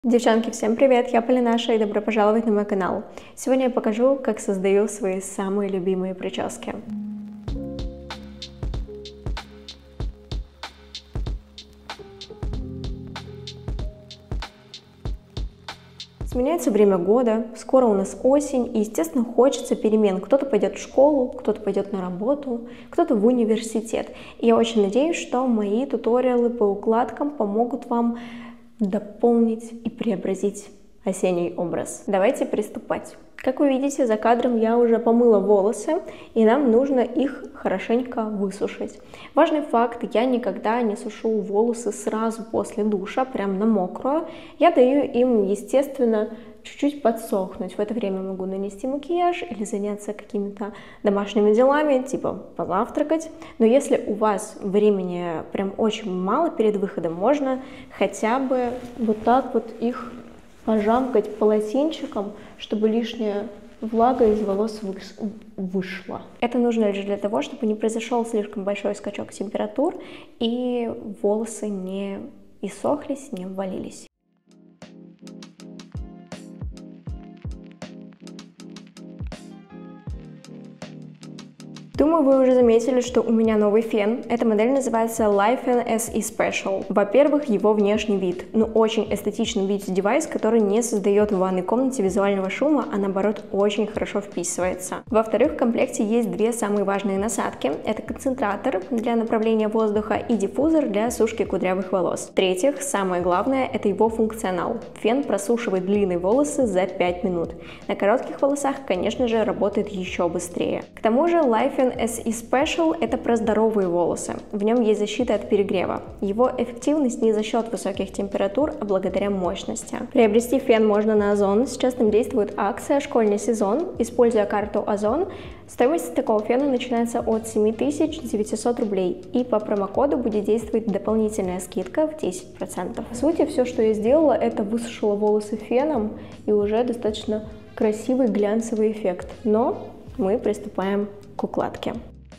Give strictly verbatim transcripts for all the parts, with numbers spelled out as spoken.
Девчонки, всем привет! Я Полинаша и добро пожаловать на мой канал. Сегодня я покажу, как создаю свои самые любимые прически. Сменяется время года, скоро у нас осень, и, естественно, хочется перемен. Кто-то пойдет в школу, кто-то пойдет на работу, кто-то в университет. И я очень надеюсь, что мои туториалы по укладкам помогут вам дополнить и преобразить осенний образ. Давайте приступать. Как вы видите, за кадром я уже помыла волосы, и нам нужно их хорошенько высушить. Важный факт: я никогда не сушу волосы сразу после душа, прям на мокрую. Я даю им, естественно, чуть-чуть подсохнуть. В это время могу нанести макияж или заняться какими-то домашними делами, типа позавтракать. Но если у вас времени прям очень мало перед выходом, можно хотя бы вот так вот их пожамкать полотенчиком, чтобы лишняя влага из волос вышла. Это нужно лишь для того, чтобы не произошел слишком большой скачок температур и волосы не иссохлись, не обвалились. Думаю, вы уже заметили, что у меня новый фен. Эта модель называется LifeFan эс и Special. Во-первых, его внешний вид. Ну, очень эстетичный бьюти-девайс, который не создает в ванной комнате визуального шума, а наоборот очень хорошо вписывается. Во-вторых, в комплекте есть две самые важные насадки. Это концентратор для направления воздуха и диффузор для сушки кудрявых волос. В-третьих, самое главное, это его функционал. Фен просушивает длинные волосы за пять минут. На коротких волосах, конечно же, работает еще быстрее. К тому же LifeFan эс и Special — это про здоровые волосы. В нем есть защита от перегрева. Его эффективность не за счет высоких температур, а благодаря мощности. Приобрести фен можно на Озон. Сейчас там действует акция «Школьный сезон». Используя карту Озон, стоимость такого фена начинается от семи тысяч девятисот рублей. И по промокоду будет действовать дополнительная скидка в десять процентов. По сути, все, что я сделала, это высушила волосы феном, и уже достаточно красивый глянцевый эффект. Но мы приступаем к укладке.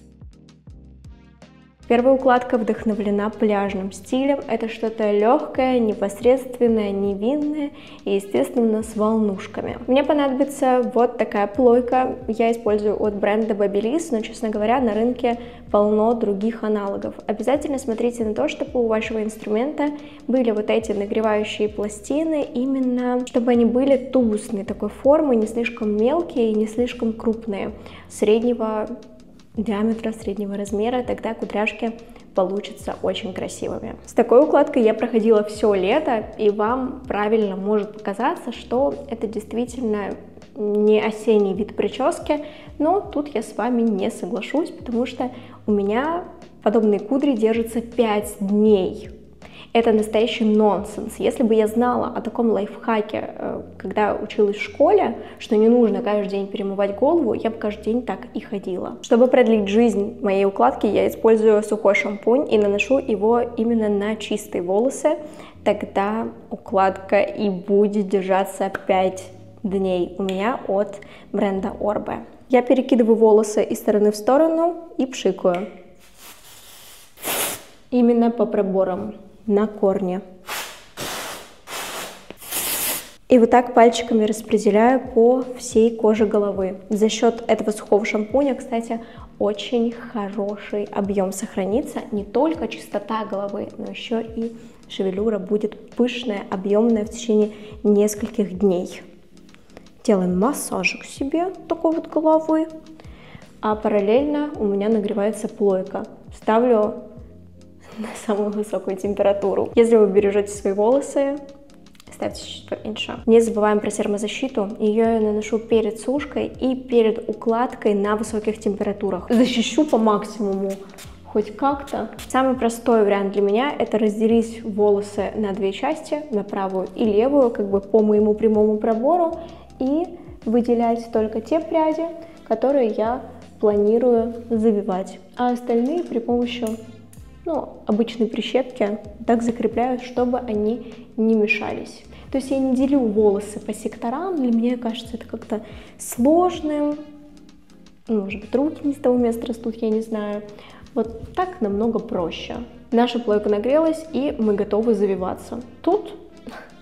Первая укладка вдохновлена пляжным стилем. Это что-то легкое, непосредственное, невинное и, естественно, с волнушками. Мне понадобится вот такая плойка. Я использую от бренда Babyliss, но, честно говоря, на рынке полно других аналогов. Обязательно смотрите на то, чтобы у вашего инструмента были вот эти нагревающие пластины, именно чтобы они были тубусной такой формы, не слишком мелкие и не слишком крупные, среднего диаметра, среднего размера, тогда кудряшки получатся очень красивыми. С такой укладкой я проходила все лето, и вам правильно может показаться, что это действительно не осенний вид прически, но тут я с вами не соглашусь, потому что у меня подобные кудри держатся пять дней. Это настоящий нонсенс. Если бы я знала о таком лайфхаке, когда училась в школе, что не нужно каждый день перемывать голову, я бы каждый день так и ходила. Чтобы продлить жизнь моей укладки, я использую сухой шампунь и наношу его именно на чистые волосы. Тогда укладка и будет держаться пять дней у меня от бренда Orbe. Я перекидываю волосы из стороны в сторону и пшикаю. Именно по проборам. На корне. И вот так пальчиками распределяю по всей коже головы. За счет этого сухого шампуня, кстати, очень хороший объем сохранится. Не только чистота головы, но еще и шевелюра будет пышная, объемная в течение нескольких дней. Делаем массажик себе такой вот головы. А параллельно у меня нагревается плойка. Ставлю на самую высокую температуру. Если вы бережете свои волосы, ставьте чуть поменьше. Не забываем про термозащиту. Ее я наношу перед сушкой и перед укладкой на высоких температурах. Защищу по максимуму, хоть как-то. Самый простой вариант для меня — это разделить волосы на две части, на правую и левую, как бы по моему прямому пробору, и выделять только те пряди, которые я планирую завивать, а остальные при помощи ну, обычной прищепки так закрепляю, чтобы они не мешались. То есть я не делю волосы по секторам, для меня кажется это как-то сложным, может быть, руки не с того места растут, я не знаю. Вот так намного проще. Наша плойка нагрелась, и мы готовы завиваться. Тут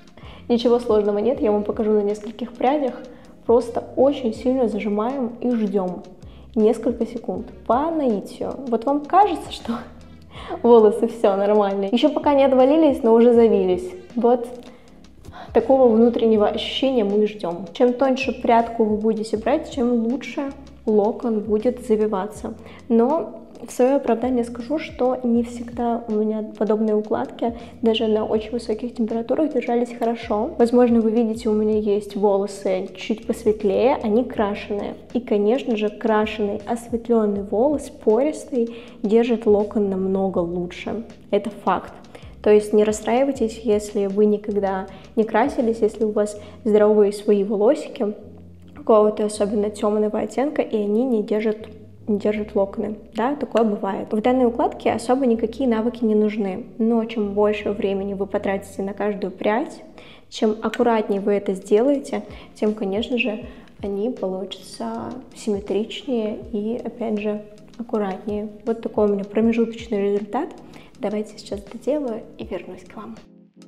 Ничего сложного нет, я вам покажу на нескольких прядях. Просто очень сильно зажимаем и ждем несколько секунд по наитию. Вот вам кажется, что волосы все нормально. Еще пока не отвалились, но уже завились. Вот такого внутреннего ощущения мы и ждем. Чем тоньше прядку вы будете брать, чем лучше локон будет завиваться. Но в свое оправдание скажу, что не всегда у меня подобные укладки даже на очень высоких температурах держались хорошо. Возможно, вы видите, у меня есть волосы чуть посветлее, они крашеные. И, конечно же, крашеный, осветленный волос, пористый, держит локон намного лучше. Это факт. То есть не расстраивайтесь, если вы никогда не красились, если у вас здоровые свои волосики, какого-то особенно темного оттенка, и они не держат не держит локоны, да, такое бывает. В данной укладке особо никакие навыки не нужны, но чем больше времени вы потратите на каждую прядь, чем аккуратнее вы это сделаете, тем, конечно же, они получатся симметричнее и, опять же, аккуратнее. Вот такой у меня промежуточный результат. Давайте сейчас доделаю и вернусь к вам.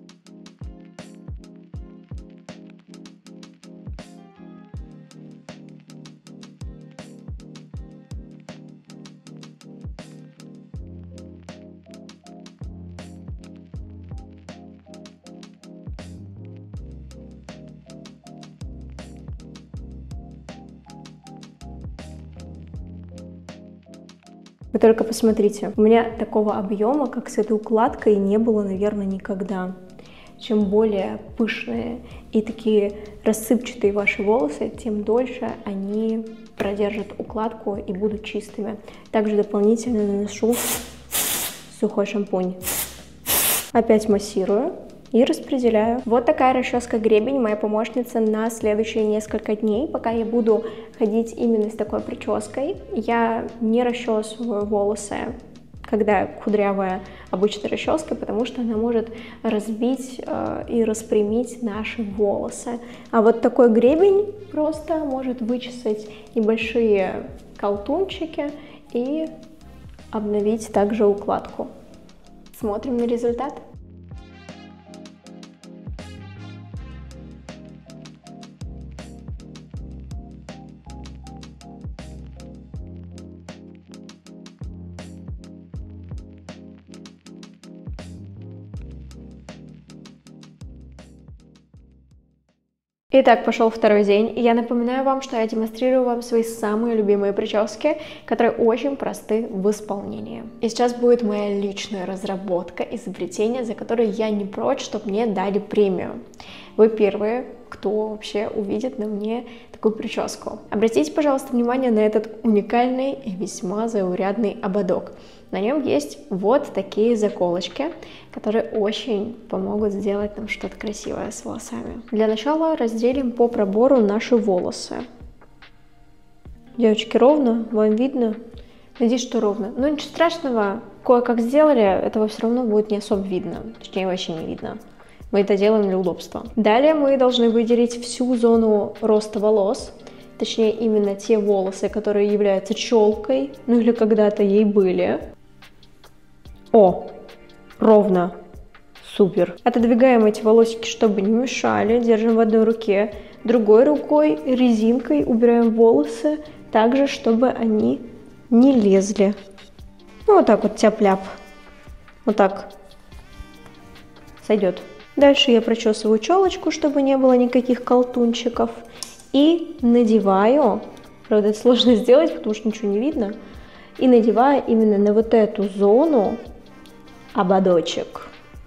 Вы только посмотрите, у меня такого объема, как с этой укладкой, не было, наверное, никогда. Чем более пышные и такие рассыпчатые ваши волосы, тем дольше они продержат укладку и будут чистыми. Также дополнительно наношу сухой шампунь. Опять массирую и распределяю. Вот такая расческа гребень, моя помощница на следующие несколько дней, пока я буду ходить именно с такой прической. Я не расчесываю волосы, когда кудрявая обычная расческа, потому что она может разбить э, и распрямить наши волосы. А вот такой гребень просто может вычесать небольшие колтунчики и обновить также укладку. Смотрим на результат. Итак, пошел второй день, и я напоминаю вам, что я демонстрирую вам свои самые любимые прически, которые очень просты в исполнении. И сейчас будет моя личная разработка, изобретение, за которое я не прочь, чтобы мне дали премию. Вы первые, кто вообще увидит на мне такую прическу. Обратите, пожалуйста, внимание на этот уникальный и весьма заурядный ободок. На нем есть вот такие заколочки, которые очень помогут сделать нам что-то красивое с волосами. Для начала разделим по пробору наши волосы. Девочки, ровно? Вам видно? Надеюсь, что ровно. Но ничего страшного, кое-как сделали, этого все равно будет не особо видно. Точнее, вообще не видно. Мы это делаем для удобства. Далее мы должны выделить всю зону роста волос. Точнее, именно те волосы, которые являются челкой, ну или когда-то ей были. О, ровно, супер. Отодвигаем эти волосики, чтобы не мешали, держим в одной руке. Другой рукой, резинкой убираем волосы, также, чтобы они не лезли. Ну, вот так вот тяп-ляп. Вот так. Сойдет. Дальше я прочесываю челочку, чтобы не было никаких колтунчиков. И надеваю, правда, это сложно сделать, потому что ничего не видно. И надеваю именно на вот эту зону ободочек.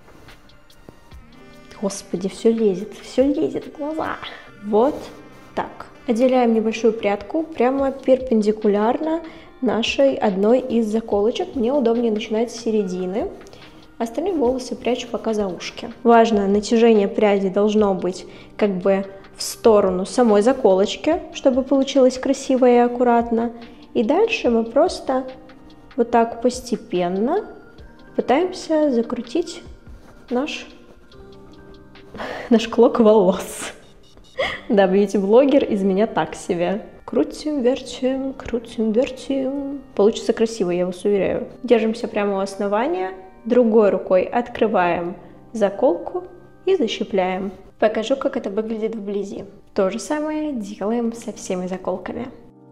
Господи, все лезет, все лезет в глаза. Вот так. Отделяем небольшую прядку прямо перпендикулярно нашей одной из заколочек. Мне удобнее начинать с середины. Остальные волосы прячу пока за ушки. Важно, натяжение пряди должно быть как бы в сторону самой заколочки, чтобы получилось красиво и аккуратно. И дальше мы просто вот так постепенно пытаемся закрутить наш, наш клок волос. Да, бьюти-блогер из меня так себе. Крутим, вертим, крутим, вертим. Получится красиво, я вас уверяю. Держимся прямо у основания. Другой рукой открываем заколку и защипляем. Покажу, как это выглядит вблизи. То же самое делаем со всеми заколками.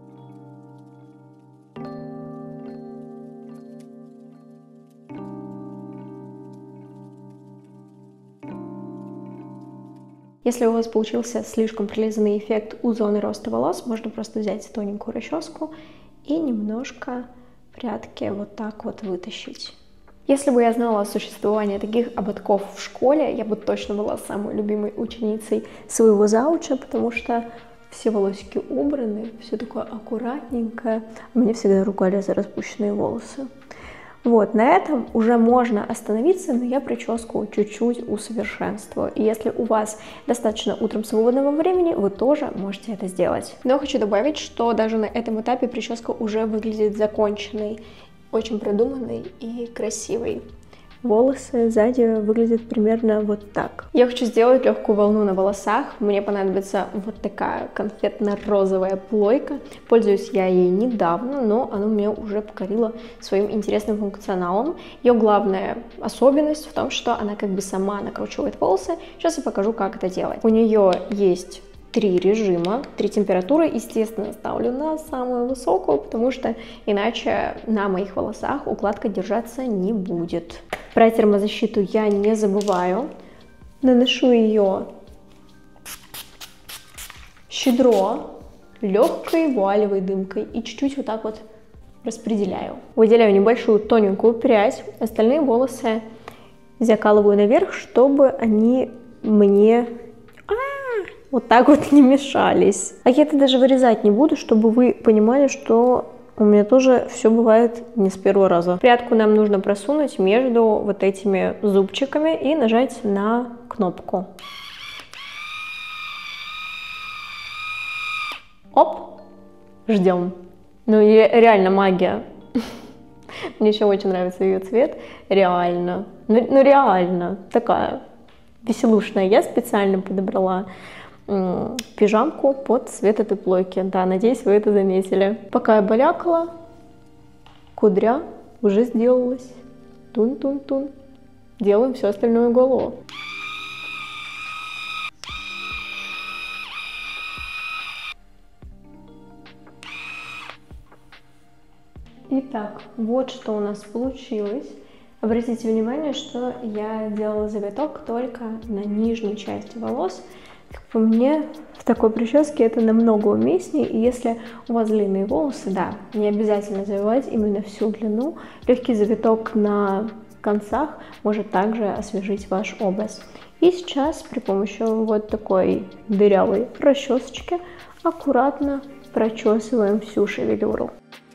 Если у вас получился слишком прилизанный эффект у зоны роста волос, можно просто взять тоненькую расческу и немножко прядки вот так вот вытащить. Если бы я знала о существовании таких ободков в школе, я бы точно была самой любимой ученицей своего зауча, потому что все волосики убраны, все такое аккуратненькое. Мне всегда ругали за распущенные волосы. Вот, на этом уже можно остановиться, но я прическу чуть-чуть усовершенствую. И если у вас достаточно утром свободного времени, вы тоже можете это сделать. Но хочу добавить, что даже на этом этапе прическа уже выглядит законченной, очень продуманной и красивой. Волосы сзади выглядят примерно вот так. Я хочу сделать легкую волну на волосах. Мне понадобится вот такая конфетно-розовая плойка. Пользуюсь я ей недавно, но она меня уже покорила своим интересным функционалом. Ее главная особенность в том, что она как бы сама накручивает волосы. Сейчас я покажу, как это делать. У нее есть три режима, три температуры. Естественно, ставлю на самую высокую, потому что иначе на моих волосах укладка держаться не будет. Про термозащиту я не забываю. Наношу ее щедро, легкой вуалевой дымкой и чуть-чуть вот так вот распределяю. Выделяю небольшую тоненькую прядь, остальные волосы закалываю наверх, чтобы они мне вот так вот не мешались. А я это даже вырезать не буду, чтобы вы понимали, что у меня тоже все бывает не с первого раза. Прядку нам нужно просунуть между вот этими зубчиками и нажать на кнопку. Оп! Ждем. Ну и реально магия. Мне еще очень нравится ее цвет. Реально. Ну, ну реально. Такая веселушная. Я специально подобрала пижамку под цвет этой плойки. Да, надеюсь, вы это заметили. Пока я балякала, кудря уже сделалась. Тун-тун-тун. Делаем все остальное голову. Итак, вот что у нас получилось. Обратите внимание, что я делала завиток только на нижней части волос. Как по мне, в такой прическе это намного уместнее. И если у вас длинные волосы, да, не обязательно завивать именно всю длину. Легкий завиток на концах может также освежить ваш образ. И сейчас при помощи вот такой дырявой расчесочки аккуратно прочесываем всю шевелюру.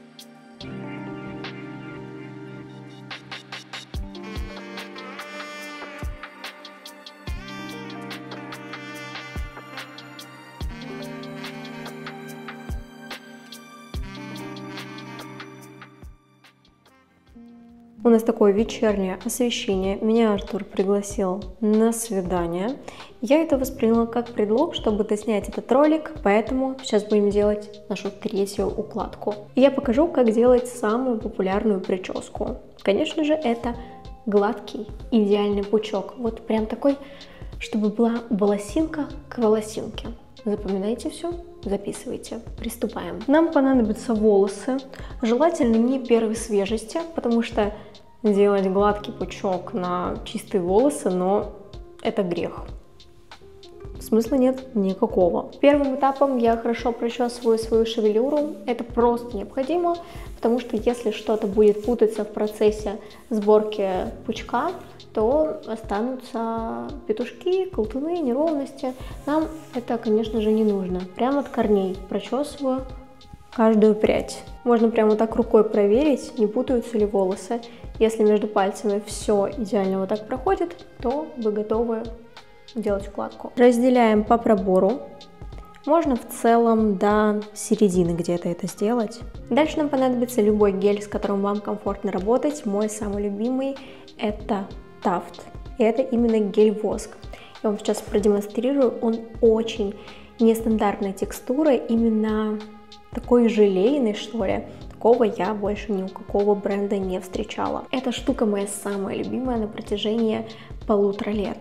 У нас такое вечернее освещение. Меня Артур пригласил на свидание. Я это восприняла как предлог, чтобы доснять этот ролик, поэтому сейчас будем делать нашу третью укладку. И я покажу, как делать самую популярную прическу. Конечно же, это гладкий, идеальный пучок. Вот прям такой, чтобы была волосинка к волосинке. Запоминайте все, записывайте. Приступаем. Нам понадобятся волосы, желательно не первой свежести, потому что делать гладкий пучок на чистые волосы, но это грех. Смысла нет никакого. Первым этапом я хорошо прочесываю свою шевелюру. Это просто необходимо, потому что если что-то будет путаться в процессе сборки пучка, то останутся петушки, колтуны, неровности. Нам это, конечно же, не нужно. Прямо от корней прочесываю каждую прядь. Можно прямо так рукой проверить, не путаются ли волосы. Если между пальцами все идеально вот так проходит, то вы готовы делать укладку. Разделяем по пробору. Можно в целом до середины где-то это сделать. Дальше нам понадобится любой гель, с которым вам комфортно работать. Мой самый любимый — это Taft. И это именно гель-воск. Я вам сейчас продемонстрирую. Он очень нестандартной текстуры, именно такой желейный, что ли. Такого я больше ни у какого бренда не встречала. Эта штука моя самая любимая на протяжении полутора лет.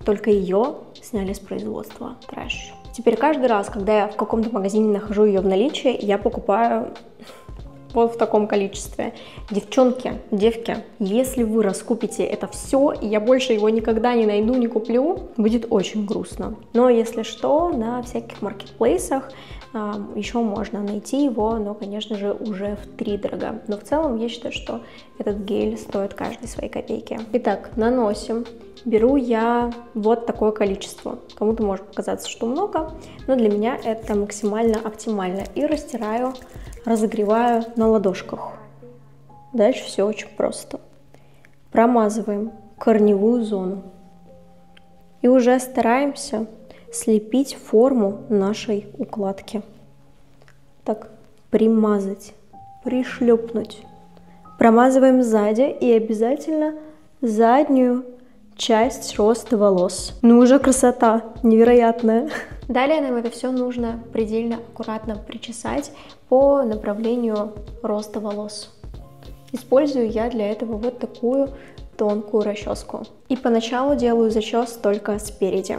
только ее сняли с производства. Трэш. Теперь каждый раз, когда я в каком-то магазине нахожу ее в наличии, я покупаю вот в таком количестве. Девчонки, девки, если вы раскупите это все, и я больше его никогда не найду, не куплю, будет очень грустно. Но если что, на всяких маркетплейсах э, еще можно найти его, но, конечно же, уже втридорога. Но в целом я считаю, что этот гель стоит каждой своей копейки. Итак, наносим. Беру я вот такое количество. Кому-то может показаться, что много, но для меня это максимально оптимально. И растираю, разогреваю на ладошках. Дальше все очень просто. Промазываем корневую зону. И уже стараемся слепить форму нашей укладки. Так, примазать, пришлепнуть. Промазываем сзади и обязательно заднюю часть роста волос. Ну уже красота невероятная. Далее нам это все нужно предельно аккуратно причесать по направлению роста волос. Использую я для этого вот такую тонкую расческу. И поначалу делаю зачес только спереди.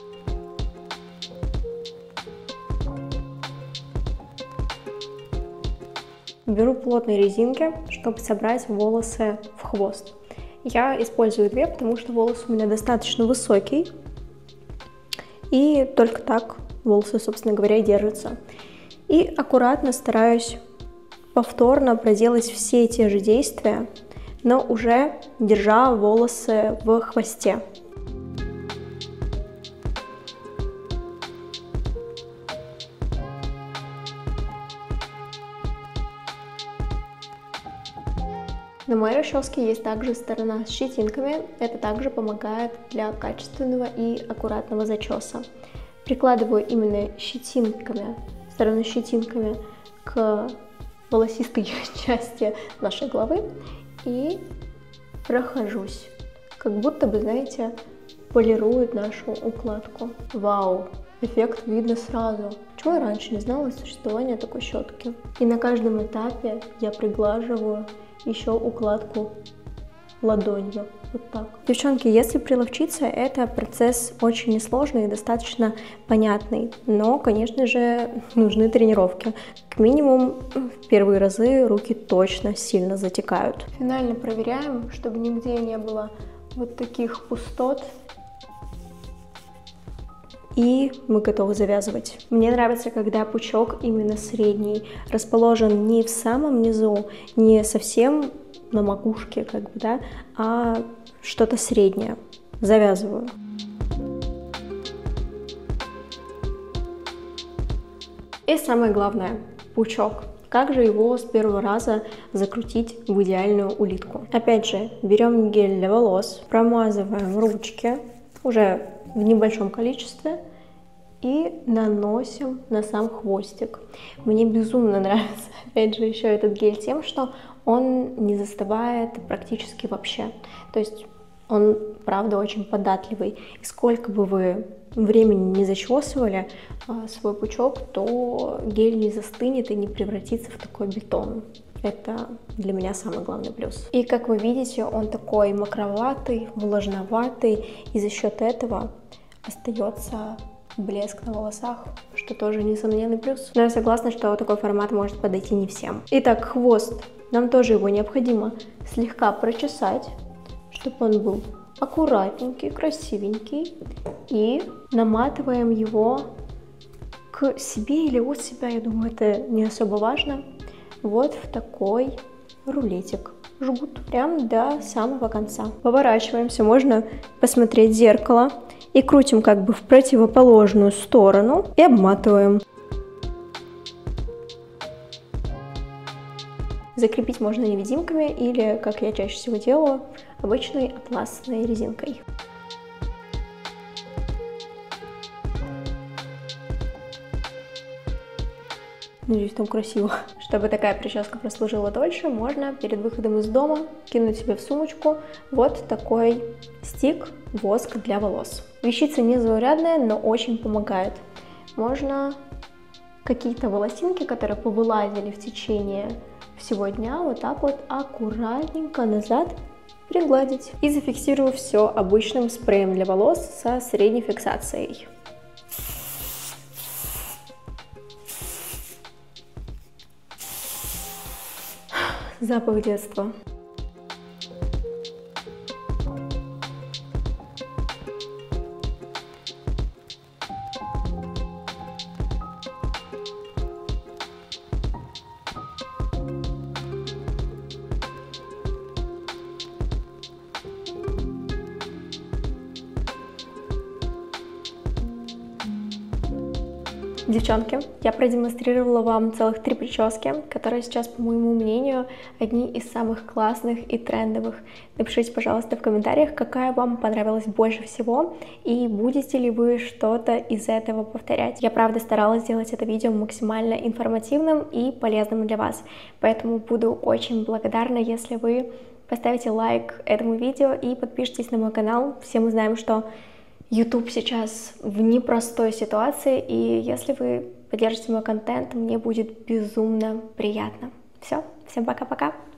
Беру плотные резинки, чтобы собрать волосы в хвост. Я использую две, потому что волос у меня достаточно высокий. И только так волосы, собственно говоря, держатся. И аккуратно стараюсь повторно проделать все те же действия, но уже держа волосы в хвосте. На моей расческе есть также сторона с щетинками. Это также помогает для качественного и аккуратного зачеса. Прикладываю именно щетинками, сторону щетинками к волосистой части нашей головы и прохожусь. Как будто бы, знаете, полирует нашу укладку. Вау! Эффект видно сразу. Почему я раньше не знала о существовании такой щетки? И на каждом этапе я приглаживаю еще укладку ладонью. Вот так. Девчонки, если приловчиться, это процесс очень несложный и достаточно понятный. Но, конечно же, нужны тренировки. Как минимум, в первые разы руки точно сильно затекают. Финально проверяем, чтобы нигде не было вот таких пустот. И мы готовы завязывать. Мне нравится, когда пучок именно средний, расположен не в самом низу, не совсем на макушке, как бы, да, а что-то среднее. Завязываю. И самое главное, пучок. Как же его с первого раза закрутить в идеальную улитку? Опять же, берем гель для волос, промазываем ручки, уже в небольшом количестве, и наносим на сам хвостик. Мне безумно нравится, опять же, еще этот гель тем, что он не застывает практически вообще. То есть он, правда, очень податливый. И сколько бы вы времени не зачесывали а, свой пучок, то гель не застынет и не превратится в такой бетон. Это для меня самый главный плюс. И как вы видите, он такой мокроватый, влажноватый, и за счет этого остается блеск на волосах, что тоже несомненный плюс. Но я согласна, что такой формат может подойти не всем. Итак, хвост. Нам тоже его необходимо слегка прочесать, чтобы он был аккуратненький, красивенький. И наматываем его к себе или от себя, я думаю, это не особо важно. Вот в такой рулетик. Жгут прям до самого конца. Поворачиваемся, можно посмотреть в зеркало. И крутим как бы в противоположную сторону и обматываем. Закрепить можно невидимками или, как я чаще всего делаю, обычной атласной резинкой. Надеюсь, там красиво. Чтобы такая прическа прослужила дольше, можно перед выходом из дома кинуть себе в сумочку вот такой стик воск для волос. Вещица незаурядная, но очень помогает. Можно какие-то волосинки, которые повылазили в течение всего дня, вот так вот аккуратненько назад пригладить. И зафиксирую все обычным спреем для волос со средней фиксацией. Запах детства. Девчонки, я продемонстрировала вам целых три прически, которые сейчас, по моему мнению, одни из самых классных и трендовых. Напишите, пожалуйста, в комментариях, какая вам понравилась больше всего, и будете ли вы что-то из этого повторять. Я, правда, старалась сделать это видео максимально информативным и полезным для вас, поэтому буду очень благодарна, если вы поставите лайк этому видео и подпишитесь на мой канал. Все мы знаем, что YouTube сейчас в непростой ситуации, и если вы поддержите мой контент, мне будет безумно приятно. Все, всем пока-пока!